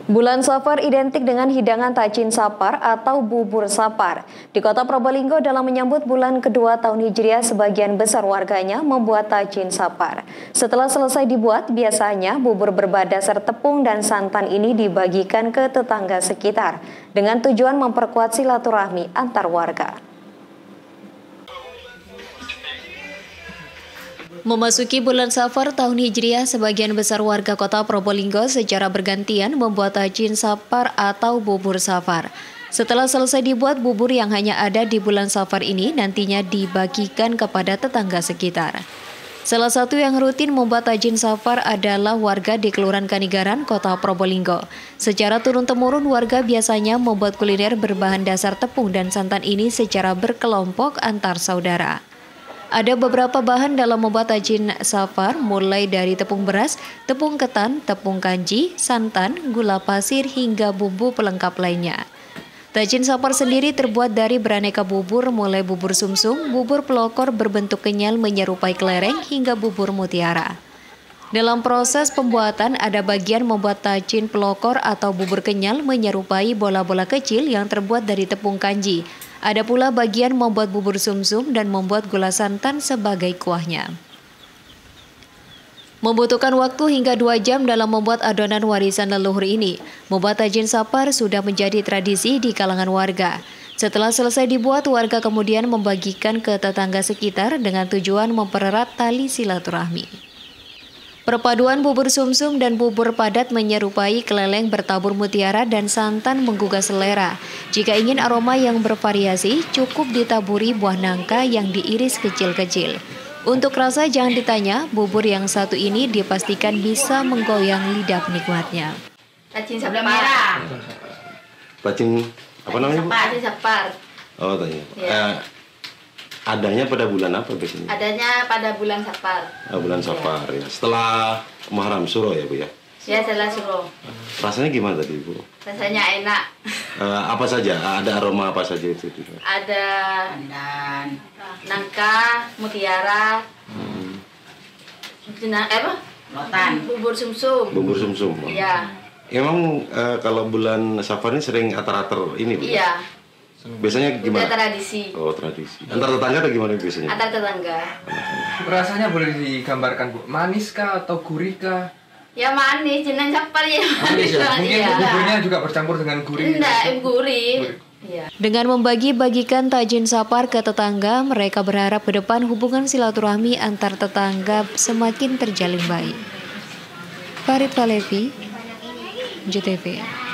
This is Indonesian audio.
Bulan Safar identik dengan hidangan tajin sapar atau bubur sapar. Di kota Probolinggo dalam menyambut bulan kedua tahun Hijriah, sebagian besar warganya membuat tajin sapar. Setelah selesai dibuat, biasanya bubur berdasar tepung dan santan ini dibagikan ke tetangga sekitar dengan tujuan memperkuat silaturahmi antar warga. Memasuki bulan Safar tahun Hijriah, sebagian besar warga kota Probolinggo secara bergantian membuat tajin sapar atau bubur safar. Setelah selesai dibuat, bubur yang hanya ada di bulan Safar ini nantinya dibagikan kepada tetangga sekitar. Salah satu yang rutin membuat tajin safar adalah warga di Kelurahan Kanigaran, kota Probolinggo. Secara turun-temurun, warga biasanya membuat kuliner berbahan dasar tepung dan santan ini secara berkelompok antar saudara. Ada beberapa bahan dalam membuat tajin safar, mulai dari tepung beras, tepung ketan, tepung kanji, santan, gula pasir, hingga bumbu pelengkap lainnya. Tajin safar sendiri terbuat dari beraneka bubur, mulai bubur sumsum, bubur pelokor berbentuk kenyal menyerupai kelereng, hingga bubur mutiara. Dalam proses pembuatan, ada bagian membuat tajin pelokor atau bubur kenyal menyerupai bola-bola kecil yang terbuat dari tepung kanji. Ada pula bagian membuat bubur sumsum dan membuat gula santan sebagai kuahnya. Membutuhkan waktu hingga 2 jam dalam membuat adonan warisan leluhur ini. Membuat tajin sapar sudah menjadi tradisi di kalangan warga. Setelah selesai dibuat, warga kemudian membagikan ke tetangga sekitar dengan tujuan mempererat tali silaturahmi. Perpaduan bubur sumsum dan bubur padat menyerupai keleleng bertabur mutiara dan santan menggugah selera. Jika ingin aroma yang bervariasi, cukup ditaburi buah nangka yang diiris kecil-kecil. Untuk rasa jangan ditanya, bubur yang satu ini dipastikan bisa menggoyang lidah penikmatnya. Tajin sapar. Tajin apa namanya, Bu? Tajin sapar. Oh, tanya. Ya. Adanya pada bulan apa biasanya? Adanya pada bulan Safar. Bulan Safar ya. Setelah Muharram Suro ya, Bu ya? Ya, setelah Suro. Rasanya gimana tadi, Bu? Rasanya enak. Apa saja? Ada aroma apa saja itu? Ada nangka, mutiara, lotan, bubur sumsum. Bubur sumsum. Iya. Emang kalau bulan Safar ini sering atar-atar ini, Bu? Iya. Biasanya gimana? Udah tradisi. Oh, tradisi. Antar tetangga atau gimana biasanya? Antar tetangga. Rasanya boleh digambarkan, Bu? Manis kah atau gurih kah? Ya manis, jeneng sapar ya. Manis ya? Mungkin buburnya juga bercampur dengan gurih. Enggak, gurih. Ya. Dengan membagi-bagikan tajin sapar ke tetangga, mereka berharap ke depan hubungan silaturahmi antar tetangga semakin terjalin baik. Farid Falevi, JTV.